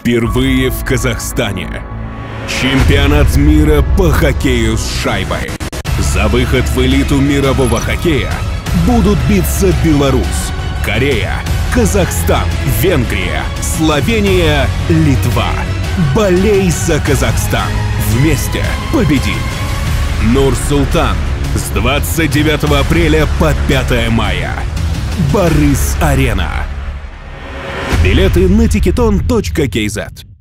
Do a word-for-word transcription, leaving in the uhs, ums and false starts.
Впервые в Казахстане. Чемпионат мира по хоккею с шайбой. За выход в элиту мирового хоккея будут биться Беларусь, Корея, Казахстан, Венгрия, Словения, Литва. Болей за Казахстан. Вместе победим! Нур-Султан с двадцать девятого апреля по пятое мая. Борис-Арена. Билеты на тикетон точка кей зет.